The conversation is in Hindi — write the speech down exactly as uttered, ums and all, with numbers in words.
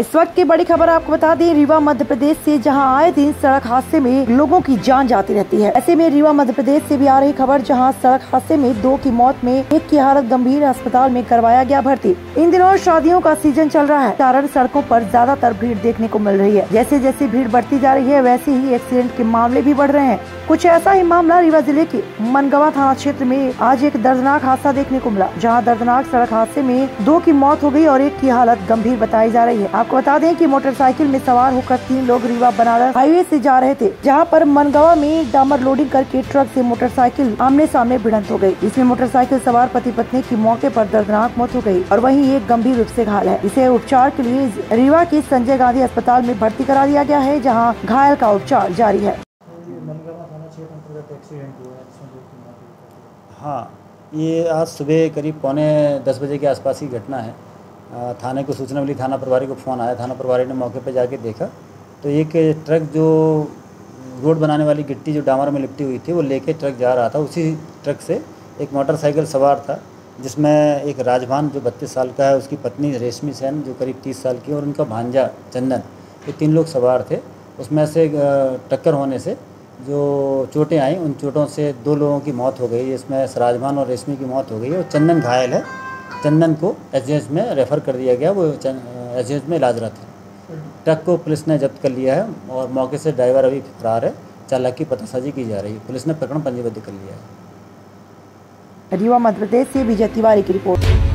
इस वक्त की बड़ी खबर आपको बता दें, रीवा मध्य प्रदेश से, जहां आए दिन सड़क हादसे में लोगों की जान जाती रहती है। ऐसे में रीवा मध्य प्रदेश से भी आ रही खबर, जहां सड़क हादसे में दो की मौत में एक की हालत गंभीर, अस्पताल में करवाया गया भर्ती। इन दिनों शादियों का सीजन चल रहा है, कारण सड़कों पर ज्यादातर भीड़ देखने को मिल रही है। जैसे जैसे भीड़ बढ़ती जा रही है, वैसे ही एक्सीडेंट के मामले भी बढ़ रहे हैं। कुछ ऐसा ही मामला रीवा जिले के मनगवा थाना क्षेत्र में आज एक दर्दनाक हादसा देखने को मिला, जहां दर्दनाक सड़क हादसे में दो की मौत हो गई और एक की हालत गंभीर बताई जा रही है। आपको बता दें कि मोटरसाइकिल में सवार होकर तीन लोग रीवा बनारस हाईवे से जा रहे थे, जहां पर मनगवा में डामर लोडिंग करके ट्रक से मोटरसाइकिल आमने सामने भिड़ंत हो गई। इसमें मोटरसाइकिल सवार पति पत्नी की मौके पर दर्दनाक मौत हो गई और वहीं एक गंभीर रूप से घायल है। इसे उपचार के लिए रीवा के संजय गांधी अस्पताल में भर्ती करा दिया गया है, जहाँ घायल का उपचार जारी है। हाँ, ये आज सुबह करीब पौने दस बजे के आसपास की घटना है। थाने को सूचना मिली, थाना प्रभारी को फ़ोन आया। थाना प्रभारी ने मौके पर जाके देखा तो एक ट्रक जो रोड बनाने वाली गिट्टी जो डामर में लिपटी हुई थी वो लेके ट्रक जा रहा था। उसी ट्रक से एक मोटरसाइकिल सवार था, जिसमें एक राजभान जो बत्तीस साल का है, उसकी पत्नी रेशमी सेन जो करीब तीस साल की, और उनका भांजा चंदन, ये तीन लोग सवार थे। उसमें से टक्कर होने से जो चोटें आई, उन चोटों से दो लोगों की मौत हो गई। इसमें राजभान और रेशमी की मौत हो गई और चंदन घायल है। चंदन को एसजीएच में रेफ़र कर दिया गया, वो एसजीएच में इलाजरत है। ट्रक को पुलिस ने जब्त कर लिया है और मौके से ड्राइवर अभी फरार है। चालक की पतासाजी की जा रही है। पुलिस ने प्रकरण पंजीबद्ध कर लिया है। रीवा मध्य प्रदेश से विजय तिवारी की रिपोर्ट।